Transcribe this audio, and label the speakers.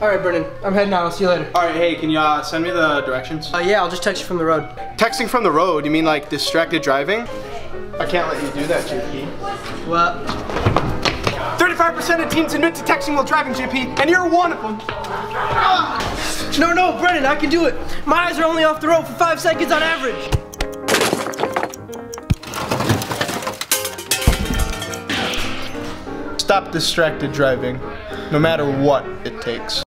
Speaker 1: All right, Brennan, I'm heading out. I'll see you later.
Speaker 2: All right, hey, can you send me the directions?
Speaker 1: Yeah, I'll just text you from the road.
Speaker 2: Texting from the road? You mean like distracted driving? I can't let you do that, JP.
Speaker 1: What?
Speaker 2: 35% of teens admit to texting while driving, JP, and you're one of them.
Speaker 1: No, Brennan, I can do it. My eyes are only off the road for 5 seconds on average.
Speaker 2: Stop distracted driving, no matter what it takes.